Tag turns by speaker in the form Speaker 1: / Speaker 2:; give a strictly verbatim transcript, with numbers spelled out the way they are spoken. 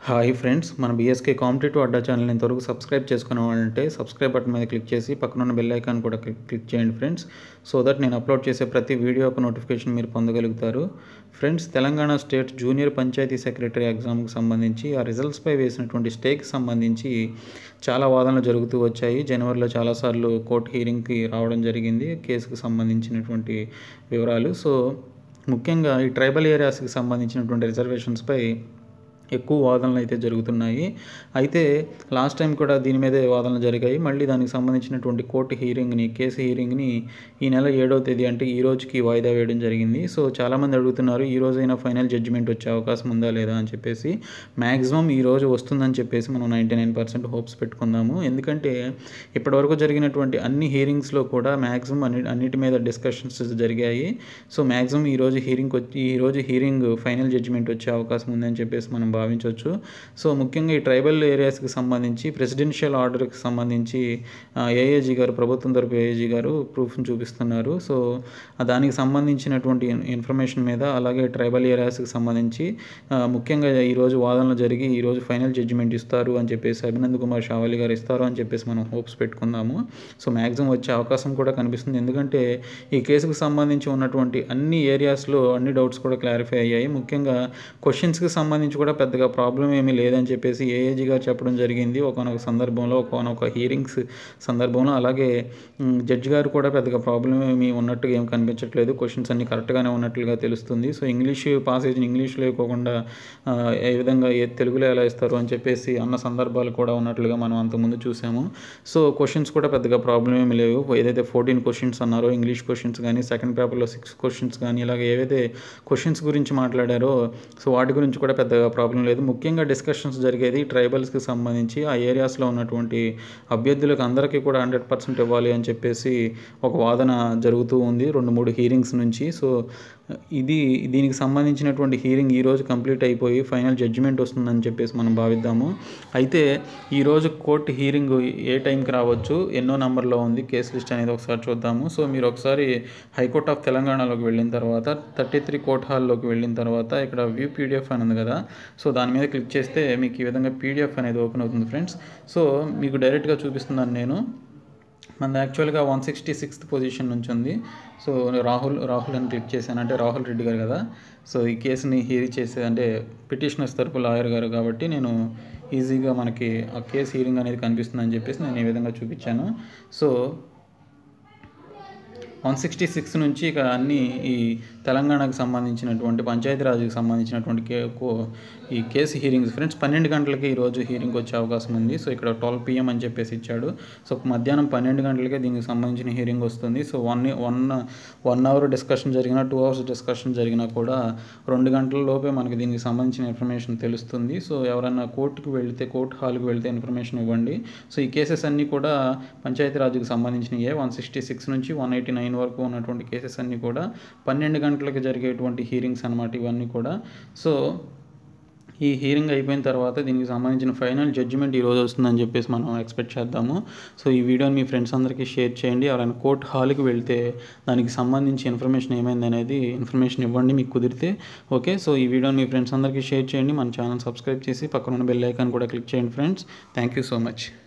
Speaker 1: Hi friends, మన BSK competitive Adda channel ఇంతవరకు subscribe చేసుకునేవాళ్ళంటే సబ్స్క్రైబ్ బటన్ మీద క్లిక్ చేసి పక్కనున్న బెల్ ఐకాన్ కూడా క్లిక్ క్లిక్ చేయండి ఫ్రెండ్స్. సో దట్ నేను అప్లోడ్ చేసే ప్రతి వీడియో యొక్క నోటిఫికేషన్ మీరు పొందగలుగుతారు. Friends, Telangana state junior panchayat secretary ఎగ్జామ్కి సంబంధించి ఆ రిజల్ట్స్పై వేసినటువంటి స్టేకి సంబంధించి చాలా వాదనలు జరుగుతూ వచ్చాయి. జనవరిలో చాలాసార్లు కోర్టు హీరింగ్కి రావడం జరిగింది కేసుకు సంబంధించినటువంటి వివరాలు. సో ముఖ్యంగా ఈ ట్రైబల్ ఏరియాస్కి సంబంధించినటువంటి రిజర్వేషన్స్పై ఎక్కువ వాదనలు అయితే జరుగుతున్నాయి. అయితే లాస్ట్ టైం కూడా దీని మీదే వాదనలు జరిగాయి. మళ్ళీ దానికి సంబంధించినటువంటి కోర్టు హీరింగ్ని కేసు హీరింగ్ని ఈ నెల ఏడవ తేదీ అంటే ఈ రోజుకి వాయిదా వేయడం జరిగింది. సో చాలామంది అడుగుతున్నారు, ఈ రోజైనా ఫైనల్ జడ్జిమెంట్ వచ్చే అవకాశం ఉందా లేదా అని చెప్పేసి. మ్యాక్సిమం ఈ రోజు వస్తుందని చెప్పేసి మనం నైంటీ నైన్ పర్సెంట్ హోప్స్ పెట్టుకుందాము. ఎందుకంటే ఇప్పటివరకు జరిగినటువంటి అన్ని హీరింగ్స్లో కూడా మ్యాక్సిమం అన్ని అన్నిటి మీద డిస్కషన్స్ జరిగాయి. సో మ్యాక్సిమం ఈరోజు హీరింగ్ వచ్చి ఈరోజు హీరింగ్ ఫైనల్ జడ్జిమెంట్ వచ్చే అవకాశం ఉందని చెప్పేసి మనం భావించవచ్చు. సో ముఖ్యంగా ఈ ట్రైబల్ ఏరియాస్కి సంబంధించి ప్రెసిడెన్షియల్ ఆర్డర్కి సంబంధించి ఏఏజీ గారు, ప్రభుత్వం తరపు ఏఏజీ గారు ప్రూఫ్ని చూపిస్తున్నారు. సో దానికి సంబంధించినటువంటి ఇన్ఫర్మేషన్ మీద, అలాగే ట్రైబల్ ఏరియాస్కి సంబంధించి ముఖ్యంగా ఈరోజు వాదనలు జరిగి ఈరోజు ఫైనల్ జడ్జిమెంట్ ఇస్తారు అని చెప్పేసి అభినంద్ కుమార్ షావలి గారు ఇస్తారు అని చెప్పేసి మనం హోప్స్ పెట్టుకుందాము. సో మ్యాక్సిమం వచ్చే అవకాశం కూడా కనిపిస్తుంది. ఎందుకంటే ఈ కేసుకు సంబంధించి ఉన్నటువంటి అన్ని ఏరియాస్లో అన్ని డౌట్స్ కూడా క్లారిఫై అయ్యాయి. ముఖ్యంగా క్వశ్చన్స్కి సంబంధించి కూడా పెద్దగా ప్రాబ్లం ఏమీ లేదని చెప్పేసి ఏఏజీ గారు చెప్పడం జరిగింది ఒకనొక సందర్భంలో, ఒకనొక హీరింగ్స్ సందర్భంలో. అలాగే జడ్జి గారు కూడా పెద్దగా ప్రాబ్లం ఏమీ ఉన్నట్టుగా ఏం కనిపించట్లేదు, క్వశ్చన్స్ అన్నీ కరెక్ట్గానే ఉన్నట్లుగా తెలుస్తుంది. సో ఇంగ్లీష్ పాసేజ్ని ఇంగ్లీష్లో ఇవ్వకుండా ఏ విధంగా ఏ తెలుగులో ఎలా ఇస్తారు అని చెప్పేసి అన్న సందర్భాలు కూడా ఉన్నట్లుగా మనం అంతకుముందు చూసాము. సో క్వశ్చన్స్ కూడా పెద్దగా ప్రాబ్లం ఏమీ లేవు. ఏదైతే ఫోర్టీన్ క్వశ్చన్స్ అన్నారో ఇంగ్లీష్ క్వశ్చన్స్ కానీ, సెకండ్ పేపర్లో సిక్స్ క్వశ్చన్స్ కానీ, ఇలాగ ఏవైతే క్వశ్చన్స్ గురించి మాట్లాడారో సో వాటి గురించి కూడా పెద్దగా ప్రాబ్లం లేదు. ముఖ్యంగా డిస్కషన్స్ జరిగేది ట్రైబల్స్కి సంబంధించి ఆ ఏరియాస్లో ఉన్నటువంటి అభ్యర్థులకు అందరికీ కూడా హండ్రెడ్ పర్సెంట్ ఇవ్వాలి అని చెప్పేసి ఒక వాదన జరుగుతూ ఉంది రెండు మూడు హీరింగ్స్ నుంచి. సో ఇది దీనికి సంబంధించినటువంటి హీరింగ్ ఈరోజు కంప్లీట్ అయిపోయి ఫైనల్ జడ్జిమెంట్ వస్తుందని చెప్పేసి మనం భావిద్దాము. అయితే ఈరోజు కోర్టు హీరింగ్ ఏ టైంకి రావచ్చు, ఎన్నో నెంబర్లో ఉంది కేసు లిస్ట్ అనేది ఒకసారి చూద్దాము. సో మీరు ఒకసారి హైకోర్ట్ ఆఫ్ తెలంగాణలోకి వెళ్ళిన తర్వాత థర్టీ త్రీ కోర్ట్ హాల్లోకి వెళ్ళిన తర్వాత ఇక్కడ వ్యూ పీడిఎఫ్ అని ఉంది కదా, సో దాని మీద క్లిక్ చేస్తే మీకు ఈ విధంగా పీడిఎఫ్ అనేది ఓపెన్ అవుతుంది ఫ్రెండ్స్. సో మీకు డైరెక్ట్గా చూపిస్తున్నాను నేను. మన యాక్చువల్గా వన్ సిక్స్టీ సిక్స్త్ పొజిషన్ నుంచి ఉంది. సో రాహుల్ రాహుల్ అని క్లిక్ చేశాను, అంటే రాహుల్ రెడ్డి గారు కదా. సో ఈ కేసుని హీర్ చేసే అంటే పిటిషనర్స్ తరపు లాయర్ గారు కాబట్టి నేను ఈజీగా మనకి ఆ కేసు హీరింగ్ అనేది కనిపిస్తుందని చెప్పేసి నేను ఈ విధంగా చూపించాను. సో వన్ సిక్స్టీ సిక్స్ నుంచి ఇక అన్ని ఈ తెలంగాణకు సంబంధించినటువంటి పంచాయతీరాజ్కి సంబంధించినటువంటి కే ఈ కేసు హీరింగ్స్ ఫ్రెండ్స్ పన్నెండు గంటలకి ఈరోజు హీరింగ్ వచ్చే అవకాశం ఉంది. సో ఇక్కడ ట్వెల్వ్ పిఎం అని చెప్పేసి ఇచ్చాడు. సో మధ్యాహ్నం పన్నెండు గంటలకే దీనికి సంబంధించిన హీరింగ్ వస్తుంది. So one one one hour discussion జరిగినా, టూ అవర్స్ డిస్కషన్ జరిగినా కూడా రెండు గంటల లోపే మనకి దీనికి సంబంధించిన ఇన్ఫర్మేషన్ తెలుస్తుంది. సో ఎవరైనా కోర్టుకు వెళితే, కోర్టు హాల్కి వెళితే ఇన్ఫర్మేషన్ ఇవ్వండి. సో ఈ కేసెస్ అన్నీ కూడా పంచాయతీరాజ్కి సంబంధించినయే. వన్ సిక్స్టీ సిక్స్ నుంచి వన్ ఎయిటీ నైన్ వరకు ఉన్నటువంటి కేసెస్ అన్నీ కూడా పన్నెండు గంటలకు జరిగేటువంటి హీరింగ్స్ అన్నమాట ఇవన్నీ కూడా. సో ఈ హీరింగ్ అయిపోయిన తర్వాత దీనికి సంబంధించిన ఫైనల్ జడ్జిమెంట్ ఈరోజు వస్తుందని చెప్పేసి మనం ఎక్స్పెక్ట్ చేద్దాము. సో ఈ వీడియోని మీ ఫ్రెండ్స్ అందరికీ షేర్ చేయండి. ఎవరైనా కోర్టు హాల్కి వెళ్తే దానికి సంబంధించి ఇన్ఫర్మేషన్ ఏమైంది అనేది ఇన్ఫర్మేషన్ ఇవ్వండి మీకు కుదిరితే. ఓకే, సో ఈ వీడియోని మీ ఫ్రెండ్స్ అందరికీ షేర్ చేయండి. మన ఛానల్ సబ్స్క్రైబ్ చేసి పక్కన ఉన్న బెల్ ఐకాన్ కూడా క్లిక్ చేయండి friends. Thank you so much.